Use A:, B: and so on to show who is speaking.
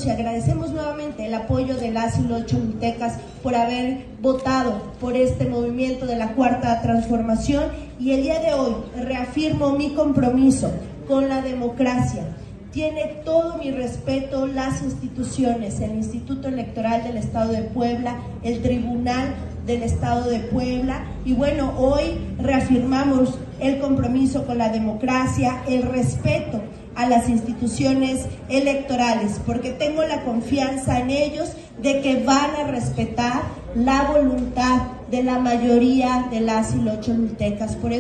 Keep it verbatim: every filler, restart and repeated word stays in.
A: Y agradecemos nuevamente el apoyo de las y los cholultecas por haber votado por este movimiento de la Cuarta Transformación, y el día de hoy reafirmo mi compromiso con la democracia. Tiene todo mi respeto las instituciones, el Instituto Electoral del Estado de Puebla, el Tribunal del Estado de Puebla, y bueno, hoy reafirmamos el compromiso con la democracia, el respeto a las instituciones electorales, porque tengo la confianza en ellos de que van a respetar la voluntad de la mayoría de las y los cholultecas. Por